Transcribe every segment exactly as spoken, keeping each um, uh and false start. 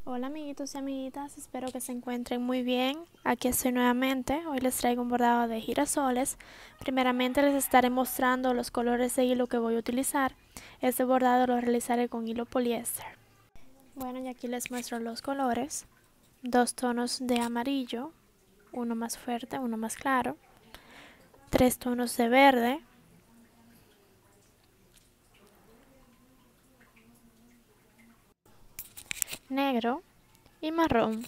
Hola amiguitos y amiguitas, espero que se encuentren muy bien. Aquí estoy nuevamente. Hoy les traigo un bordado de girasoles. Primeramente les estaré mostrando los colores de hilo que voy a utilizar. Este bordado lo realizaré con hilo poliéster. Bueno, y aquí les muestro los colores. Dos tonos de amarillo, uno más fuerte, uno más claro. Tres tonos de verde. Negro y marrón.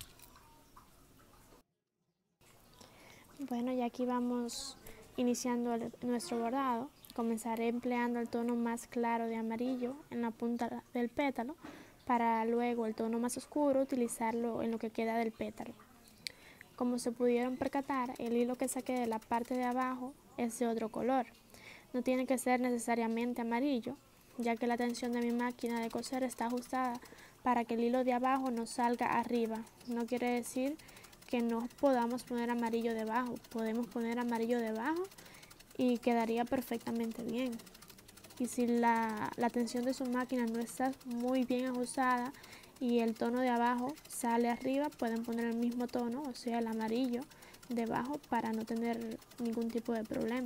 Bueno, y aquí vamos iniciando el, nuestro bordado. Comenzaré empleando el tono más claro de amarillo en la punta del pétalo para luego el tono más oscuro utilizarlo en lo que queda del pétalo. Como se pudieron percatar, el hilo que saqué de la parte de abajo es de otro color. No tiene que ser necesariamente amarillo, ya que la tensión de mi máquina de coser está ajustada para que el hilo de abajo no salga arriba. No quiere decir que no podamos poner amarillo debajo, podemos poner amarillo debajo y quedaría perfectamente bien. Y si la, la tensión de su máquina no está muy bien ajustada y el tono de abajo sale arriba, pueden poner el mismo tono, o sea el amarillo debajo, para no tener ningún tipo de problema.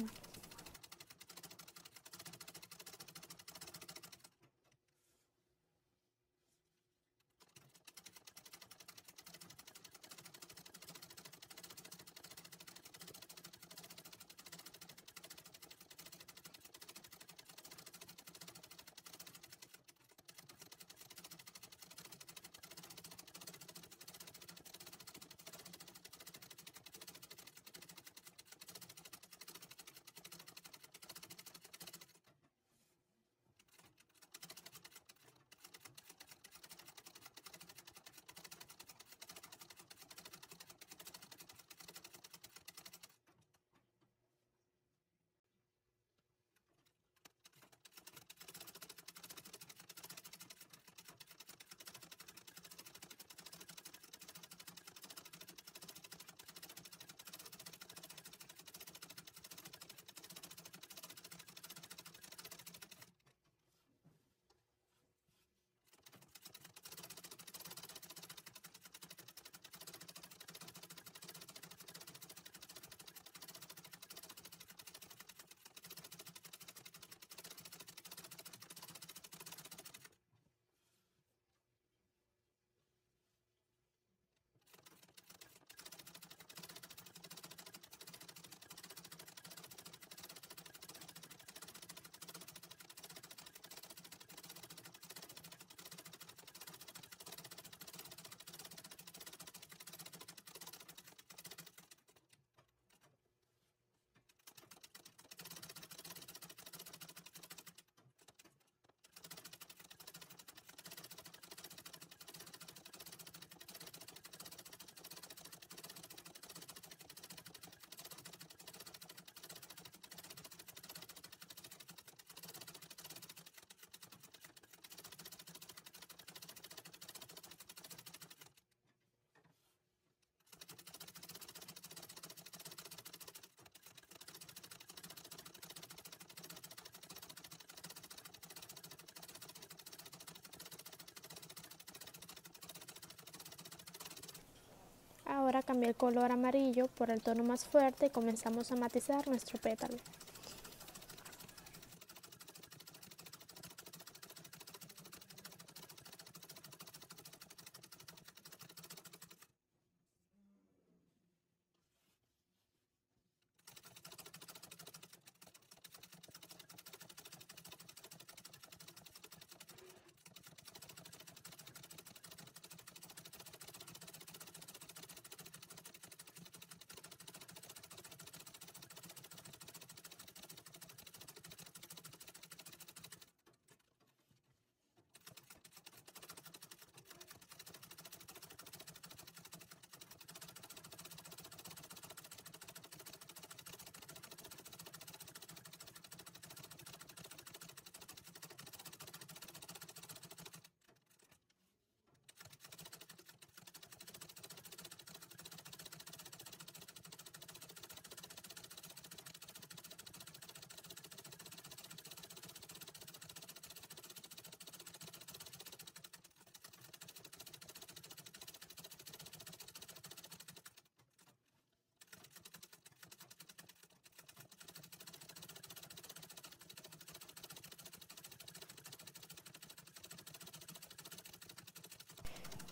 Ahora cambié el color amarillo por el tono más fuerte y comenzamos a matizar nuestro pétalo.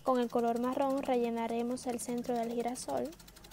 Con el color marrón rellenaremos el centro del girasol.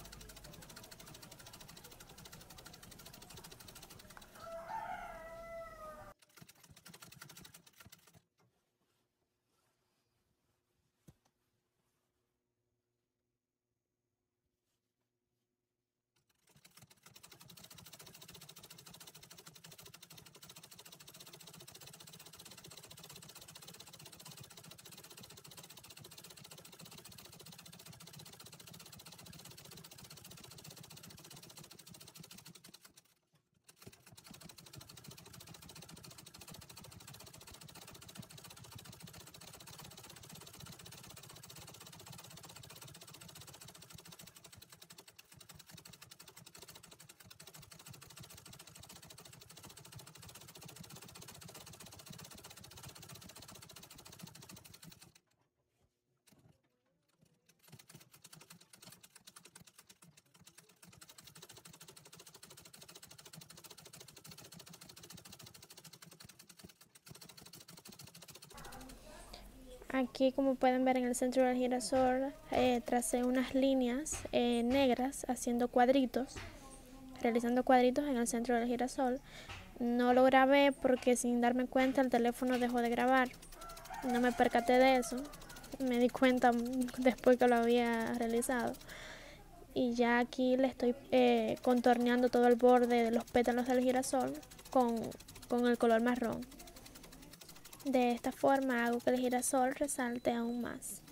Aquí, como pueden ver, en el centro del girasol eh, tracé unas líneas eh, negras haciendo cuadritos, realizando cuadritos en el centro del girasol. No lo grabé porque sin darme cuenta el teléfono dejó de grabar. No me percaté de eso, me di cuenta después que lo había realizado. Y ya aquí le estoy eh, contorneando todo el borde de los pétalos del girasol con, con el color marrón. De esta forma hago que el girasol resalte aún más.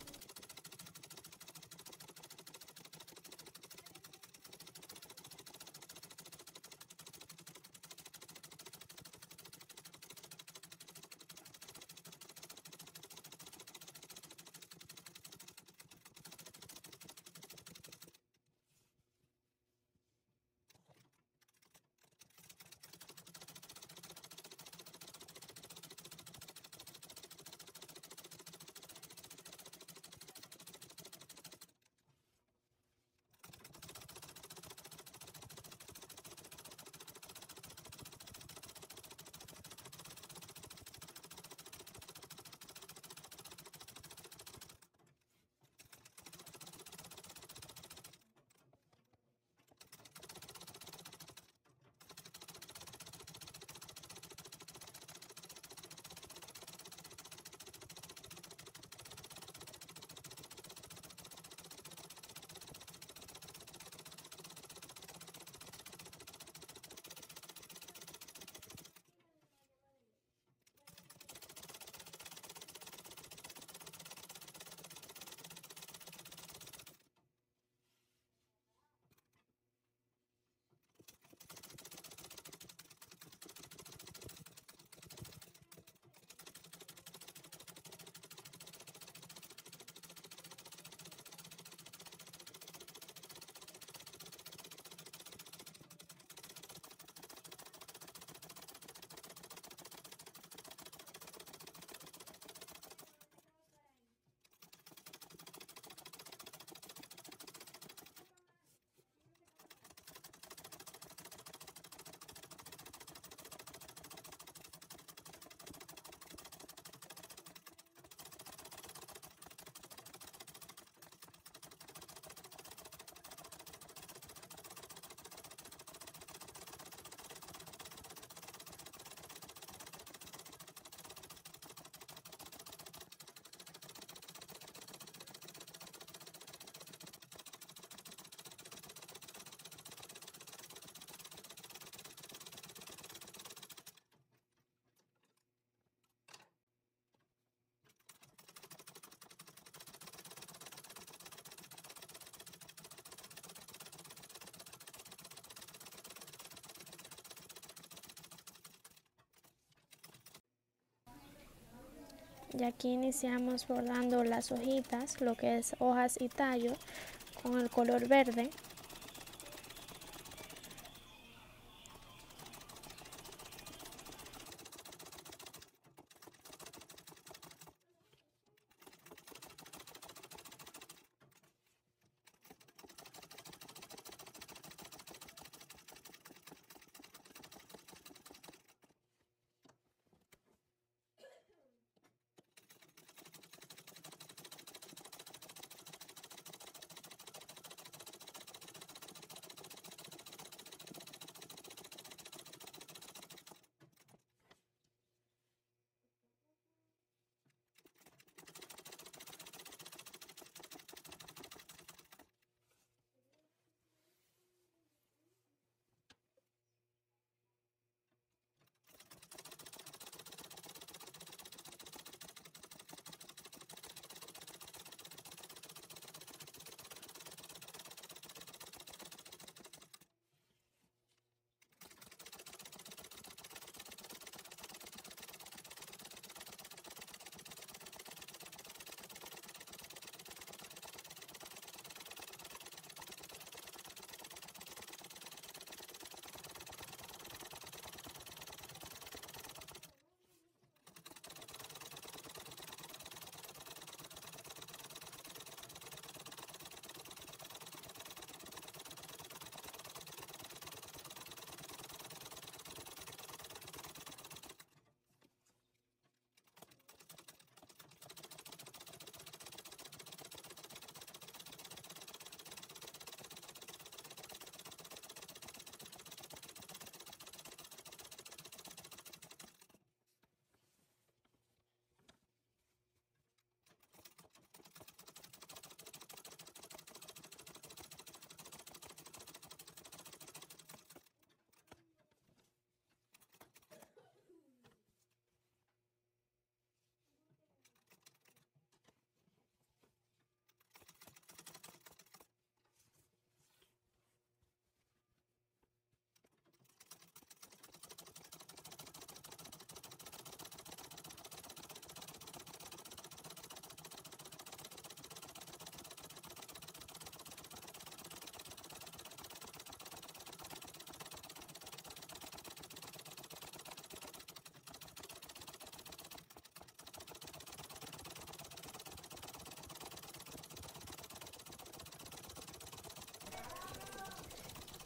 Y aquí iniciamos bordando las hojitas, lo que es hojas y tallo, con el color verde.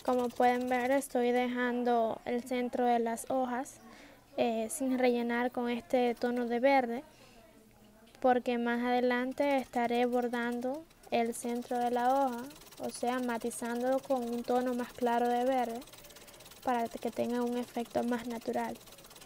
Como pueden ver, estoy dejando el centro de las hojas eh, sin rellenar con este tono de verde, porque más adelante estaré bordando el centro de la hoja, o sea, matizándolo con un tono más claro de verde para que tenga un efecto más natural.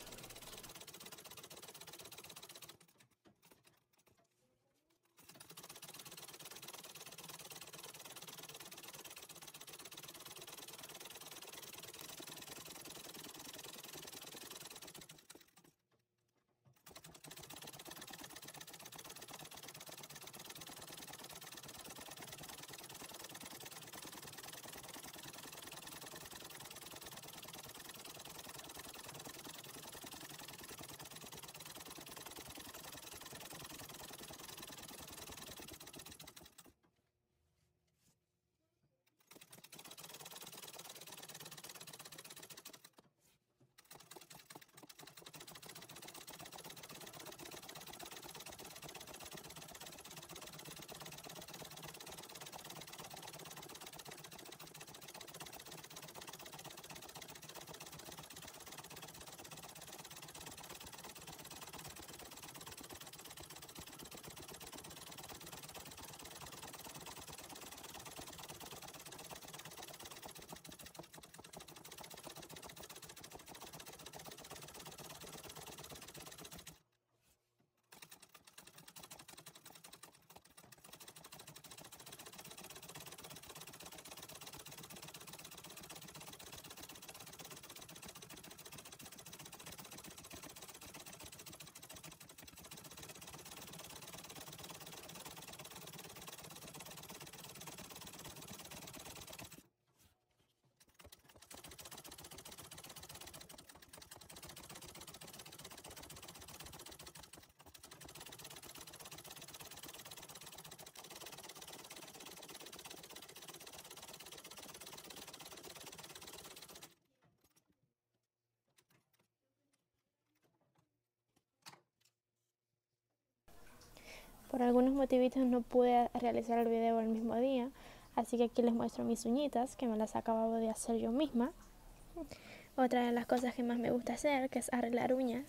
Por algunos motivitos no pude realizar el video el mismo día, así que aquí les muestro mis uñitas, que me las acabo de hacer yo misma. Otra de las cosas que más me gusta hacer, que es arreglar uñas.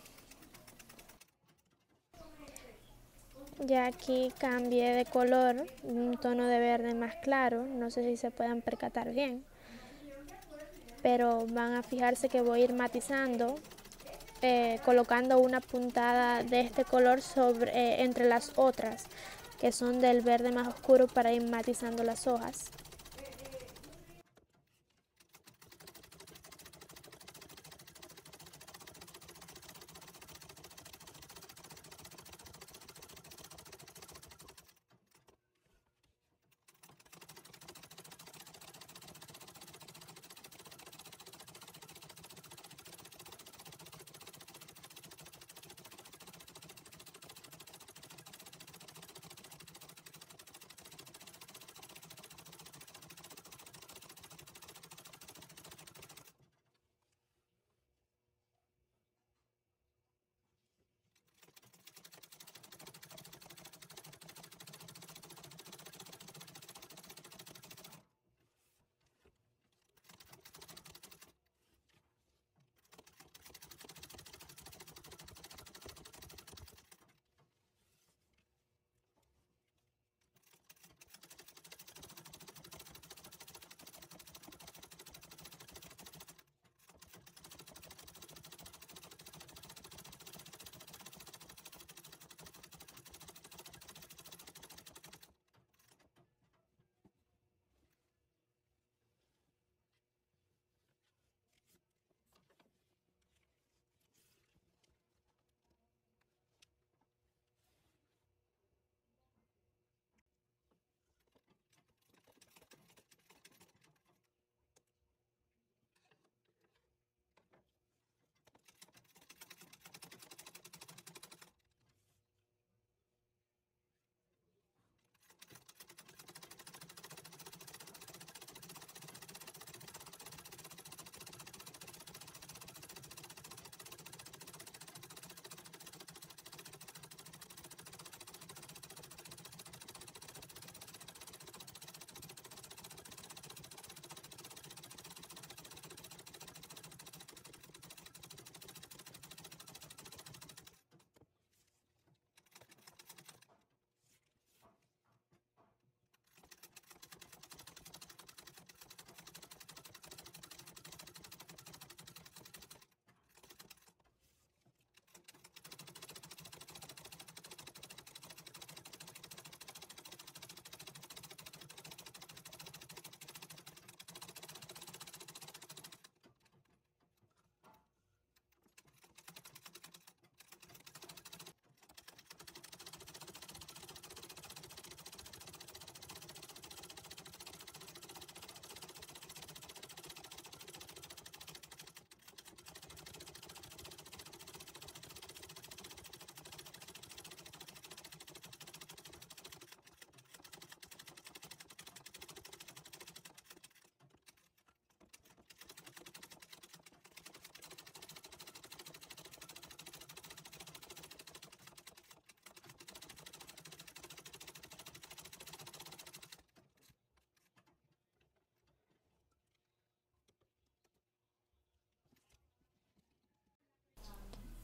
Ya aquí cambié de color, un tono de verde más claro, no sé si se puedan percatar bien, pero van a fijarse que voy a ir matizando, eh, colocando una puntada de este color sobre, eh, entre las otras, que son del verde más oscuro, para ir matizando las hojas.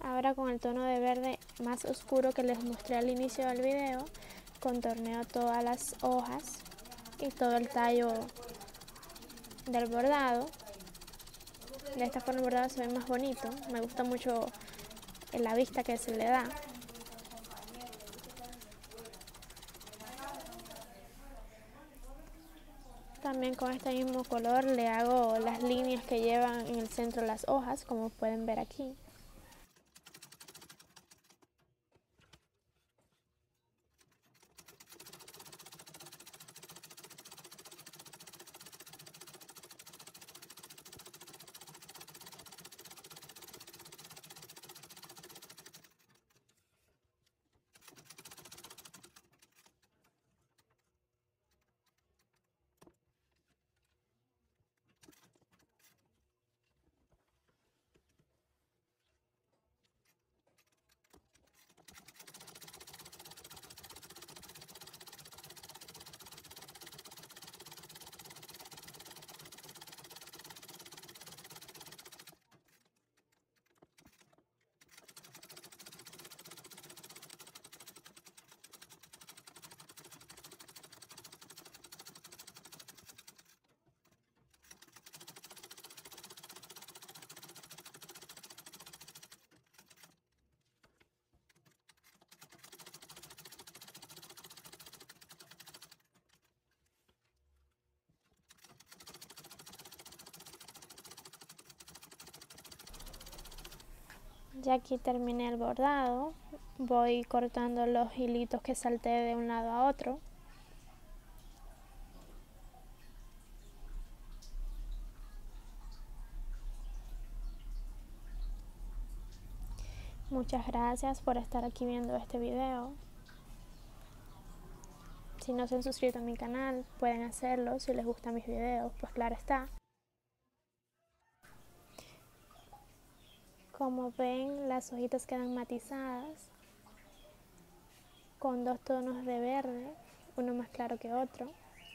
Ahora con el tono de verde más oscuro que les mostré al inicio del video, contorneo todas las hojas y todo el tallo del bordado. De esta forma el bordado se ve más bonito, me gusta mucho la vista que se le da. También con este mismo color le hago las líneas que llevan en el centro las hojas, como pueden ver aquí. Ya aquí terminé el bordado, voy cortando los hilitos que salté de un lado a otro. Muchas gracias por estar aquí viendo este video. Si no se han suscrito a mi canal, pueden hacerlo. Si les gustan mis videos, pues claro está. Como ven, las hojitas quedan matizadas con dos tonos de verde, uno más claro que otro.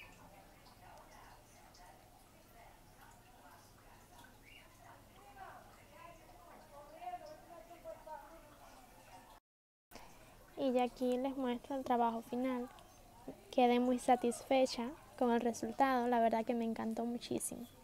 Y ya aquí les muestro el trabajo final. Quedé muy satisfecha con el resultado, la verdad que me encantó muchísimo.